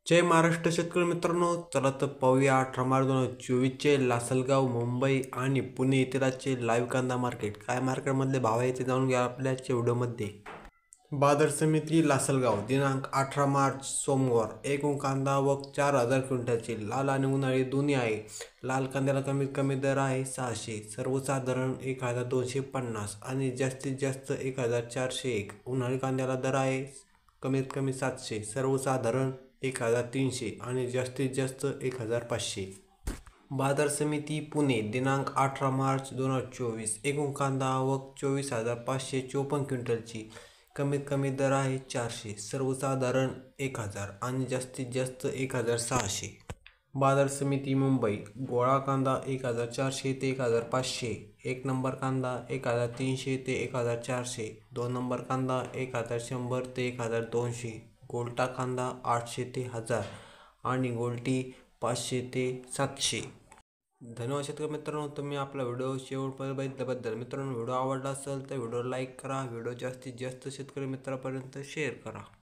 जय महाराष्ट्र शेतकरी मित्रांनो, चला तर पाहूया 18 मार्च 2024चे लासलगाव, मुंबई आणि पुणे येथील आजचे लाईव्ह कांदा मार्केट. काय मार्केटमधले भाव आहे ते जाणून घ्या आपल्याच्या व्हिडिओमध्ये. बाजार समिती लासलगाव दिनांक 18 मार्च सोमवार. एकूण कांदा आवक 4,000 क्विंटलची लाल आणि उन्हाळी दोन्ही आहे. लाल कांद्याला कमीत कमी दर आहे 600, सर्वसाधारण 1,250 आणि जास्तीत जास्त 1,401. उन्हाळी कांद्याला दर आहे कमीत कमी 700, सर्वसाधारण 1,300 आणि जास्तीत जास्त 1,500. बाजार समिती पुणे दिनांक 18 मार्च 2024. एकूण कांदा आवक 24,554 क्विंटलची. कमीत कमी दर आहे 400, सर्वसाधारण 1,000 आणि जास्तीत जास्त 1,600. बाजार समिती मुंबई. गोळा कांदा 1,400 ते 1,500. 1 नंबर कांदा 1,300 ते 1,400. 2 नंबर कांदा 1,100 ते 1,200. गोल्टा कांदा 800 ते 1,000 आणि गोल्टी 500 ते 700. धन्यवाद शेतकरी मित्रांनो, तुम्ही आपला व्हिडिओ शेवटपर्यंत बघितल्याबद्दल. मित्रांनो, व्हिडिओ आवडला असेल तर व्हिडिओ लाईक करा, व्हिडिओ जास्तीत जास्त शेतकरी मित्रांपर्यंत शेअर करा.